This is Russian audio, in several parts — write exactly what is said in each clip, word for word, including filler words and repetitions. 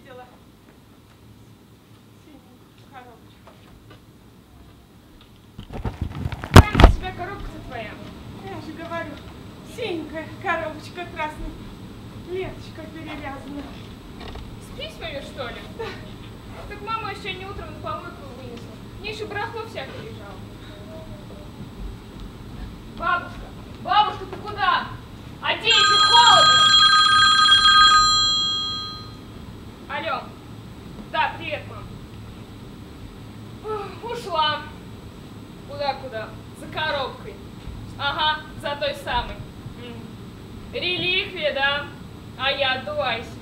видела синюю коробочку. Правильно, у тебя коробка-то твоя. Я же говорю, синенькая коробочка красной, ленточка перевязана. С письмами, что ли? Да. Так мама еще не утром на помойку вынесла. Мне еще барахло всякое лежало. Бабушка, бабушка, ты куда? Оденься, холодно! Алло. Да, привет, мам. Ух, ушла. Куда-куда? За коробкой. Ага, за той самой. М. Реликвия, да? А я отдувайся.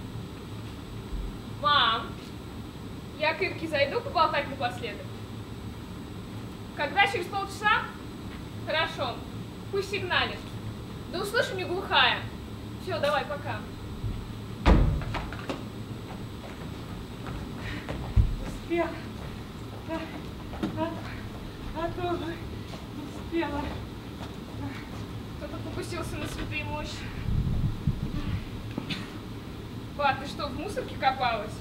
Мам, я к Ирке зайду поболтать напоследок? Когда? Через полчаса? Хорошо. Пусть сигналит. Да услышь, не глухая. Все, давай, пока. Успела. А, а, а то бы не успела. Кто-то покусился на святые мощи. Ба, ты что, в мусорке копалась?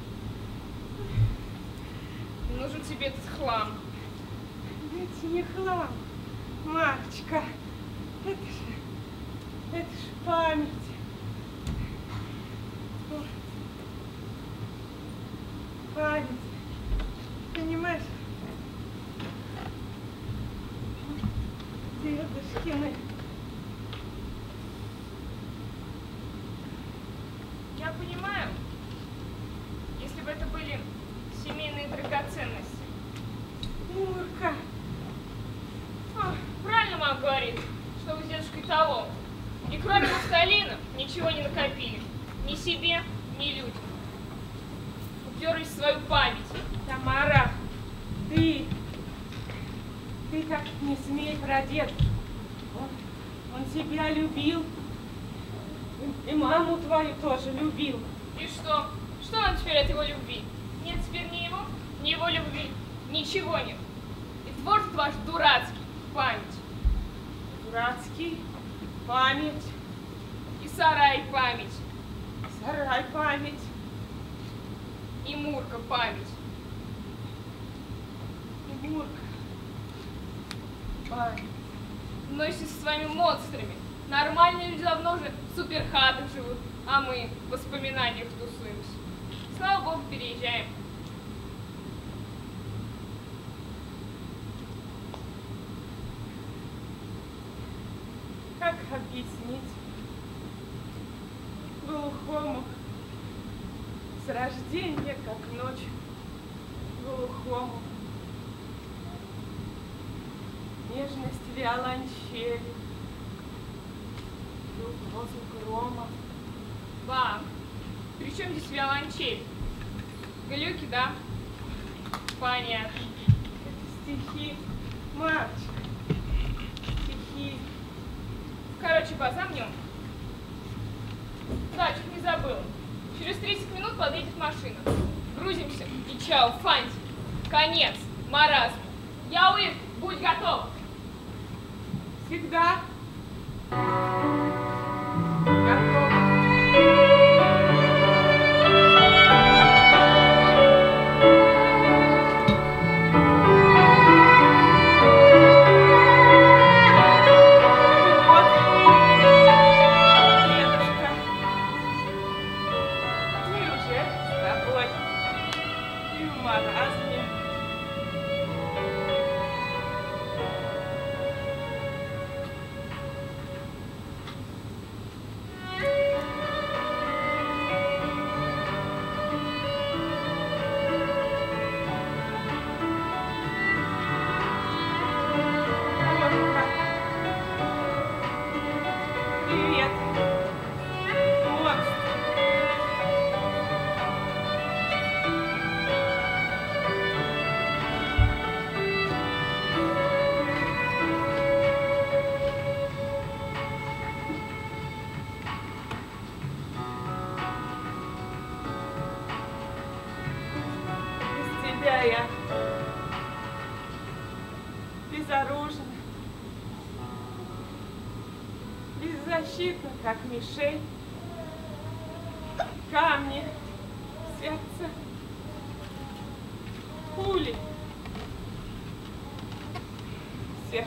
Нужен тебе этот хлам. Это не хлам, Марочка. Это же, это же память. Память. Понимаешь? Дедушкины. Я понимаю, если бы это были семейные драгоценности. Мурка. А, правильно мама говорит, что вы с дедушкой того. И кроме нафталина ничего не накопили. Ни себе, ни людям. Уперлись в свою память. Тамара, ты, ты так не смей про дедушку. Он, он тебя любил. И, и маму твою тоже любил. И что? Что он теперь от его любви? Нет теперь ни его, ни его любви. Ничего нет. И двор тут ваш дурацкий. Память. Дурацкий. Память. И сарай память. Сарай память. И Мурка память. И Мурка. Память. Но если со своими монстрами. Нормальные люди давно уже в суперхатах живут, а мы в воспоминаниях тусуемся. Слава богу, переезжаем. Как объяснить глухому с рождения, как ночь глухому, нежность виолончели, воздух грома. Ба, при чем здесь виолончель? Глюки, да? Понятно. Это стихи, Марочка, стихи. Короче, ба, замнем. Да, чуть не забыла. Через тридцать минут подъедет машина. Грузимся и чао, фантик. Конец, маразм. Я уехал, будь готов. Всегда готова. Я безоружна, беззащитна, как мишень. Камни сердце. Пули. Сердце.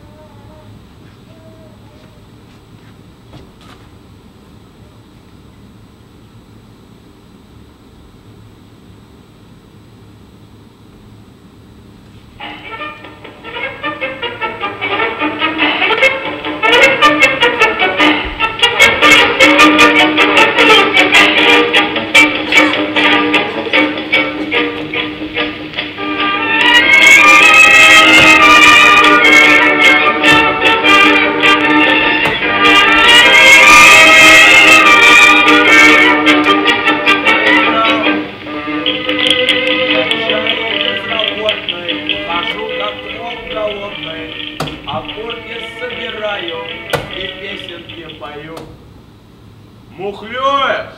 Мухлюешь?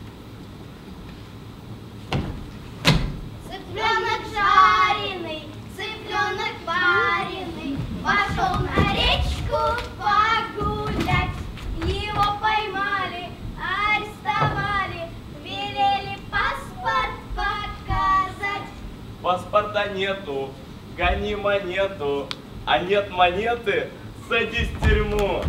Цыпленок жареный, цыпленок вареный, пошел на речку погулять. Его поймали, арестовали, велели паспорт показать. Паспорта нету, гони монету, а нет монеты, садись в тюрьму.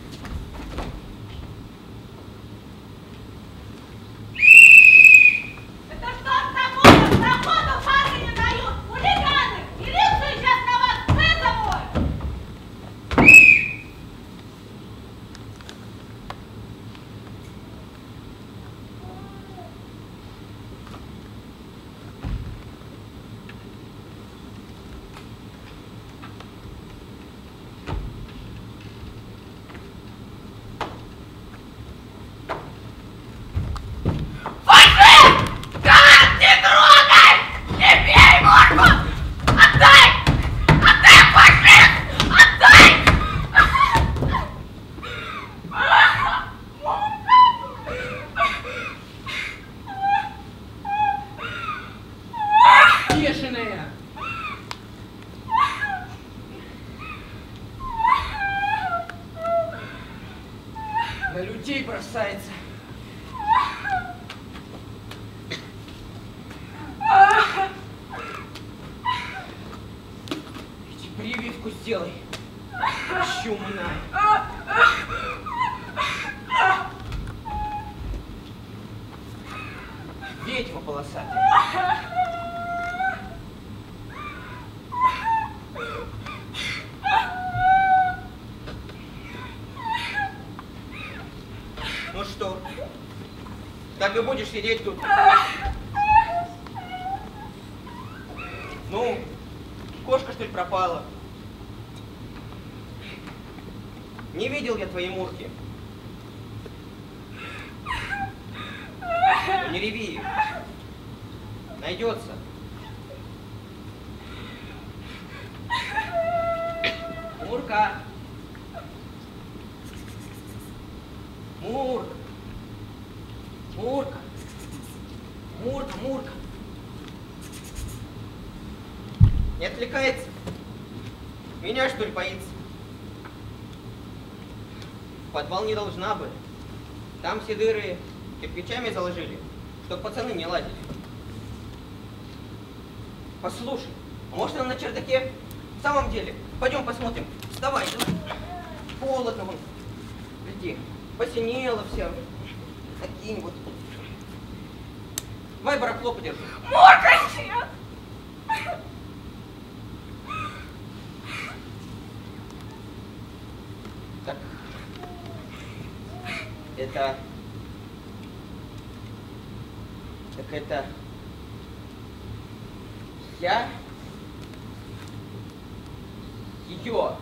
На людей бросается. Иди прививку сделай. Чумная. Ведьма полосатая. Ну что, так и будешь сидеть тут? Ну, кошка, что ли, пропала? Не видел я твои мурки. Ну, не реви. Найдется. Мурка. Мурка. Мурка. Мурка, Мурка. Не отвлекается? Меня, что ли, боится? В подвал не должна бы. Там все дыры кирпичами заложили, чтоб пацаны не лазили. Послушай, может, она на чердаке? В самом деле, пойдем посмотрим. Вставай. Холодно вон. Гляди, посинело все. Таким вот. Давай барахло подержи. Мурка, нет! Так. Это... Так это... Я... Ее...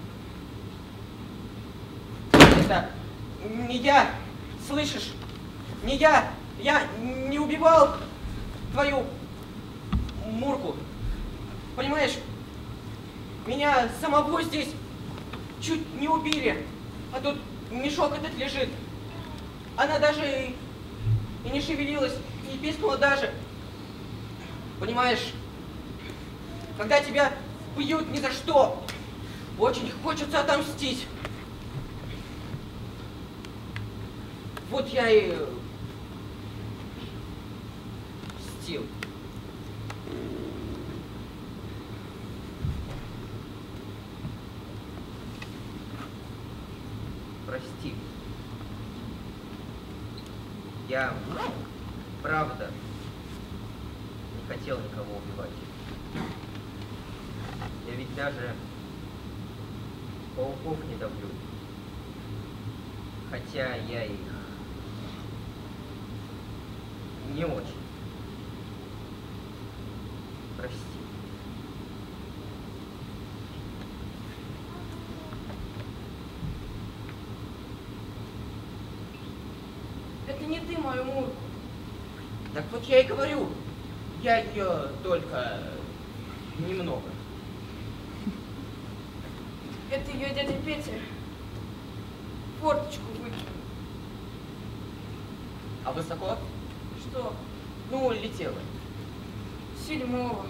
Это... Не я! Слышишь? Не я! Я не убивал твою Мурку. Понимаешь? Меня самого здесь чуть не убили. А тут мешок этот лежит. Она даже и, и не шевелилась, не пискнула даже. Понимаешь? Когда тебя бьют ни за что, очень хочется отомстить. Вот я и... сил. Прости. Я, правда, не хотел никого убивать. Я ведь даже пауков не давлю. Хотя я их не очень. Прости. Это не ты мою Мурку. Так вот я и говорю, я ее только немного. Это ее дядя Петя форточку выкинул. А высоко? Что? Ну, летела. Седьмого.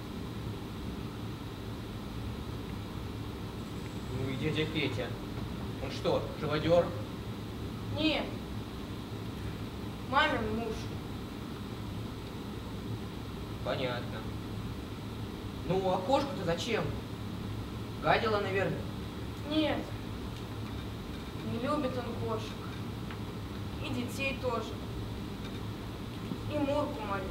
Ну и дядя Петя. Он что, живодер? Нет. Мамин муж. Понятно. Ну, а кошку-то зачем? Гадила, наверное. Нет. Не любит он кошек. И детей тоже. И Мурку мою.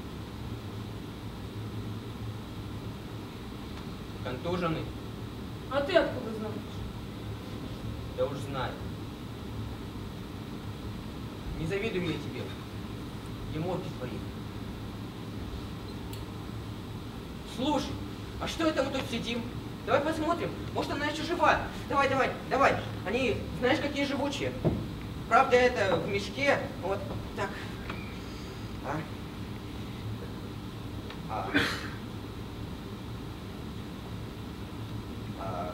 Контуженный? А ты откуда знаешь? Да уж знаю. Не завидую я тебе. И морки твои. Слушай, а что это мы тут сидим? Давай посмотрим. Может, она еще жива. Давай, давай, давай. Они, знаешь, какие живучие. Правда, это в мешке. Вот так. А? А. А.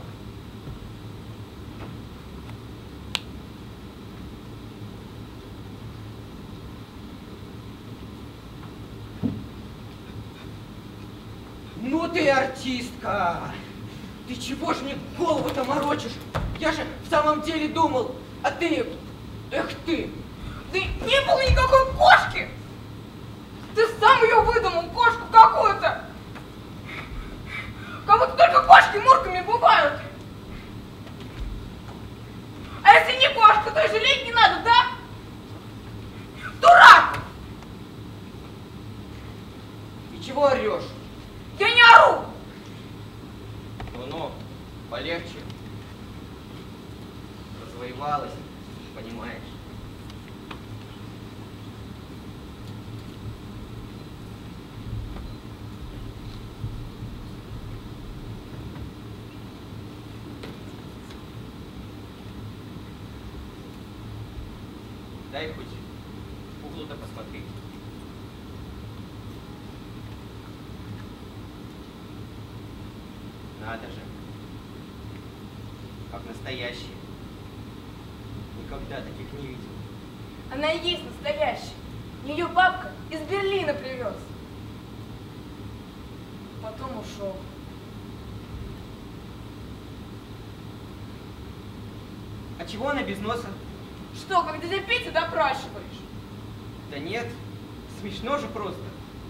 Ну ты артистка! Ты чего ж мне голову-то морочишь? Я же в самом деле думал, а ты... Эх ты! Да не было никакой кошки! Ты сам ее выдумал, кошку какую-то! Как будто только кошки мурками бывают! А если не кошка, то и жалеть не надо, да? Дурак! И чего орешь? Я не ору! Ну-ну, полегче. Развоевалась, понимаешь. Дай хоть углу-то посмотреть. Надо же. Как настоящие. Никогда таких не видел. Она и есть настоящая. Ее бабка из Берлина привез. Потом ушел. А чего она без носа? Что, как дядя Петя допрашиваешь? Да нет, смешно же просто.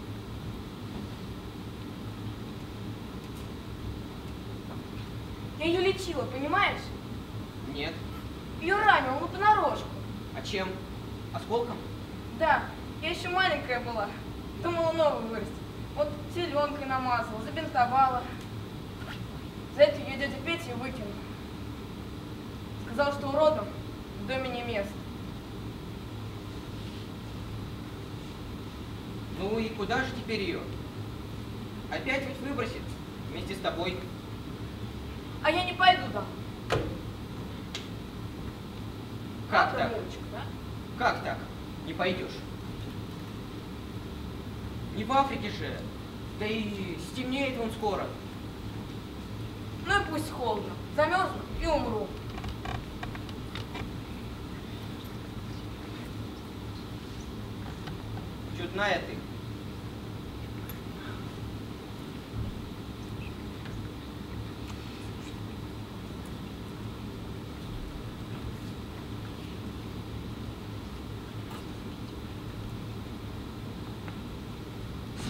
Я ее лечила, понимаешь? Нет. Ее ранил, ну понарошку. А чем? Осколком? Да, я еще маленькая была. Думала, новый вырастет. Вот зеленкой намазала, забинтовала. За это ее дядя Петя выкинул. Сказал, что уродом в доме не место. Ну и куда же теперь ее? Опять ведь выбросит вместе с тобой. А я не пойду там. Как Правда, так? Мурочка, да? Как так? Не пойдешь. Не в Африке же. Да и стемнеет он скоро. Ну и пусть холодно. Замерзну и умру. Чудная ты.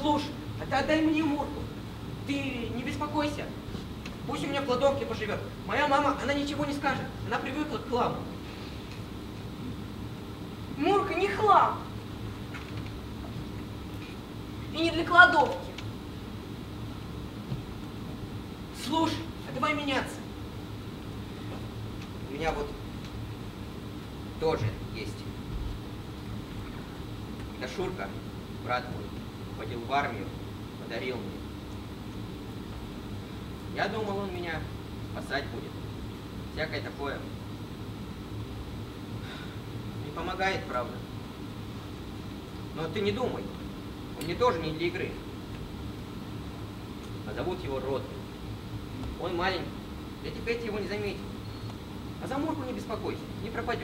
Слушай, а ты отдай мне Мурку. Ты не беспокойся. Пусть у меня в кладовке поживет. Моя мама, она ничего не скажет. Она привыкла к хламу. Мурка не хлам. И не для кладовки. Слушай, а давай меняться. У меня вот тоже есть. Это Шурка, брат мой, ходил в армию, подарил мне. Я думал, он меня спасать будет. Всякое такое. Не помогает, правда. Но ты не думай. Он мне тоже не для игры. А зовут его Ротный. Он маленький. Эти Петя его не заметил. А за Мурку не беспокойся, не пропадет.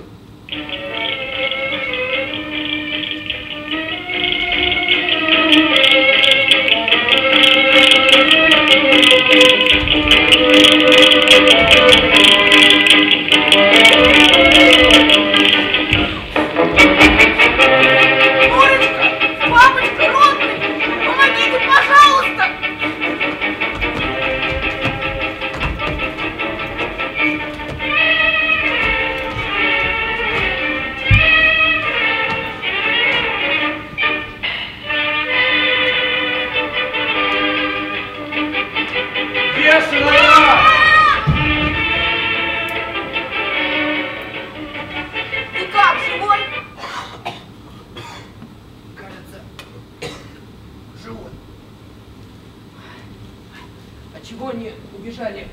Чего они убежали?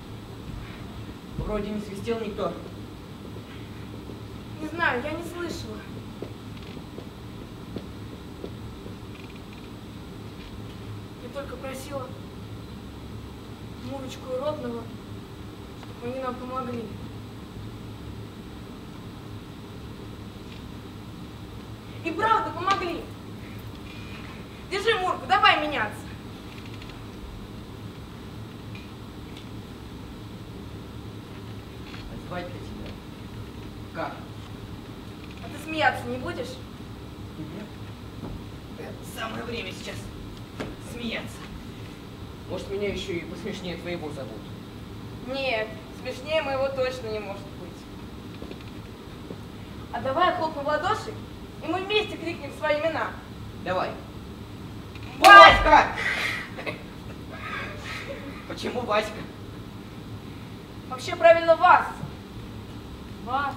Вроде не свистел никто. Не знаю, я не слышала. Я только просила Мурочку и Ротного, чтобы они нам помогли. И правда помогли. Держи, Мурку, давай меняться. Звать для тебя. Как? А ты смеяться не будешь? Нет. Это самое время сейчас смеяться. Может, меня еще и посмешнее твоего зовут. Нет, смешнее моего точно не может быть. А давай хлопнем в ладоши, и мы вместе крикнем свои имена. Давай. Васька! Почему Васька? Вообще правильно Васса. Васса.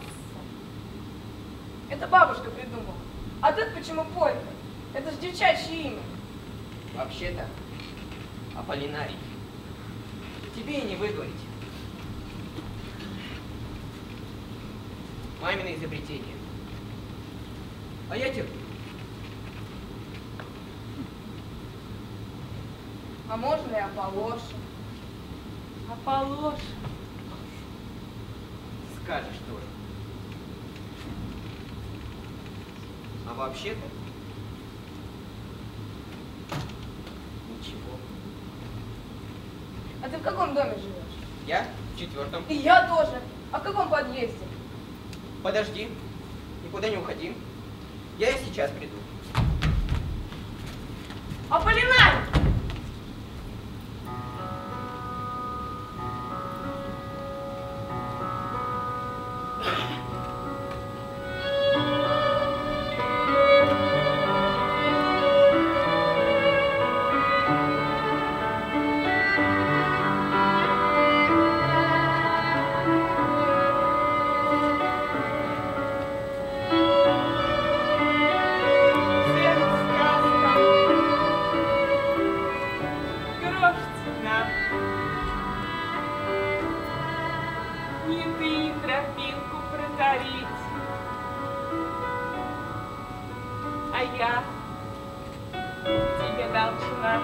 Это бабушка придумала. А ты почему Полька? Это же девчачье имя. Вообще-то Аполлинарий. Тебе и не выговорить. Мамино изобретение. А я терплю. А можно ли Аполлоша? Аполлоша. Скажешь тоже. А вообще-то ничего. А ты в каком доме живешь? Я в четвертом. И я тоже. А в каком подъезде? Подожди, никуда не уходи. Я и сейчас приду. Аполлинарий! Я тебе должна.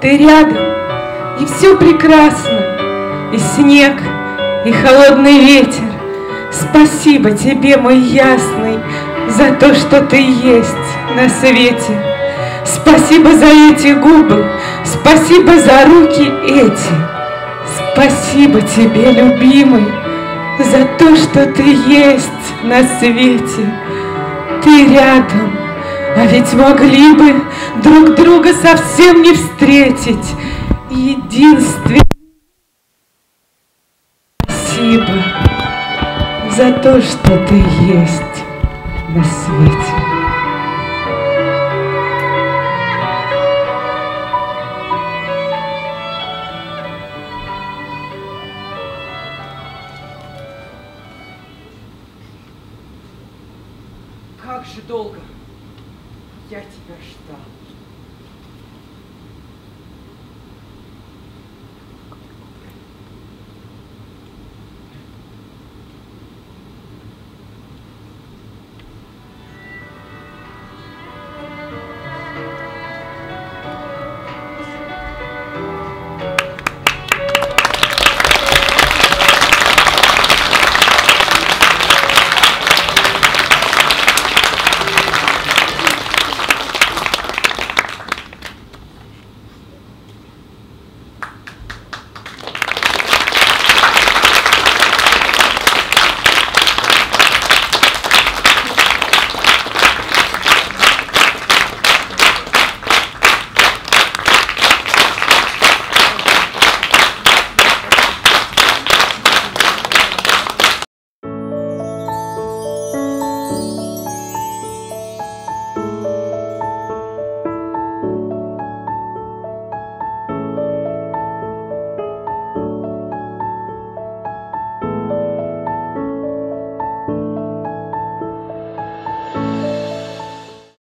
ты рядом, и все прекрасно, и снег, и холодный ветер. Спасибо тебе, мой ясный, за то, что ты есть на свете. Спасибо за эти губы, спасибо за руки эти. Спасибо тебе, любимый, за то, что ты есть на свете. Ты рядом, а ведь могли бы друг друга совсем не встретить. Единственное спасибо за то, что ты есть на свете. Как же долго я тебя ждал.